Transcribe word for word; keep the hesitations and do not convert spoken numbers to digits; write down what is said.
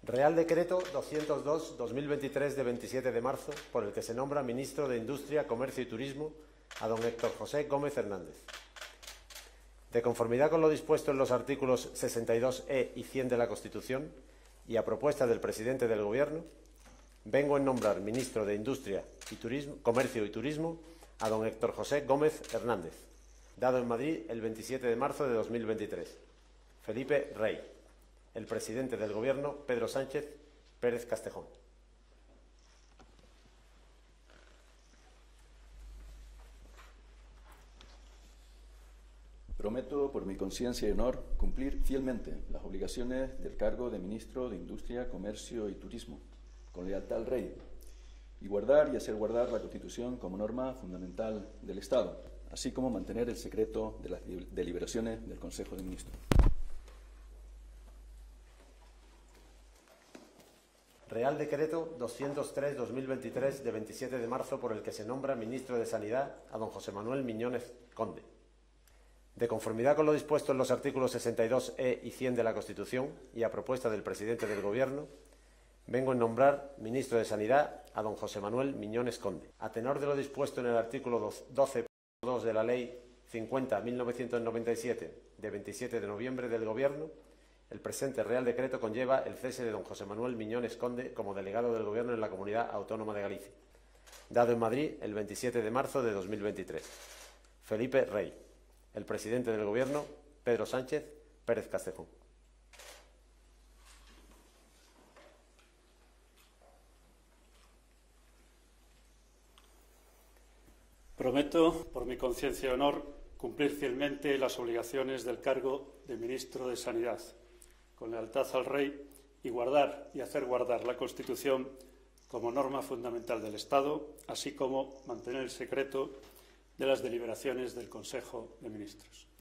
Real Decreto doscientos dos barra dos mil veintitrés de veintisiete de marzo, por el que se nombra Ministro de Industria, Comercio y Turismo a don Héctor José Gómez Hernández. De conformidad con lo dispuesto en los artículos sesenta y dos e y cien de la Constitución, y a propuesta del Presidente del Gobierno, vengo en nombrar Ministro de Industria, y Turismo, Comercio y Turismo a don Héctor José Gómez Hernández, dado en Madrid el veintisiete de marzo de dos mil veintitrés. Felipe Rey. El Presidente del Gobierno, Pedro Sánchez Pérez Castejón. Prometo, por mi conciencia y honor, cumplir fielmente las obligaciones del cargo de Ministro de Industria, Comercio y Turismo, con lealtad al Rey, y guardar y hacer guardar la Constitución como norma fundamental del Estado, así como mantener el secreto de las deliberaciones del Consejo de Ministros. Real Decreto doscientos tres barra dos mil veintitrés de veintisiete de marzo, por el que se nombra Ministro de Sanidad a don José Manuel Miñones Conde. De conformidad con lo dispuesto en los artículos sesenta y dos e y cien de la Constitución, y a propuesta del Presidente del Gobierno, vengo en nombrar Ministro de Sanidad a don José Manuel Miñones Conde. A tenor de lo dispuesto en el artículo doce punto dos de la Ley cincuenta barra mil novecientos noventa y siete de veintisiete de noviembre del Gobierno, el presente Real Decreto conlleva el cese de don José Manuel Miñones Conde como delegado del Gobierno en la Comunidad Autónoma de Galicia, dado en Madrid el veintisiete de marzo de dos mil veintitrés. Felipe Rey. El Presidente del Gobierno, Pedro Sánchez Pérez Castejón. Prometo, por mi conciencia y honor, cumplir fielmente las obligaciones del cargo de Ministro de Sanidad, con lealtad al Rey, y guardar y hacer guardar la Constitución como norma fundamental del Estado, así como mantener el secreto de las deliberaciones del Consejo de Ministros.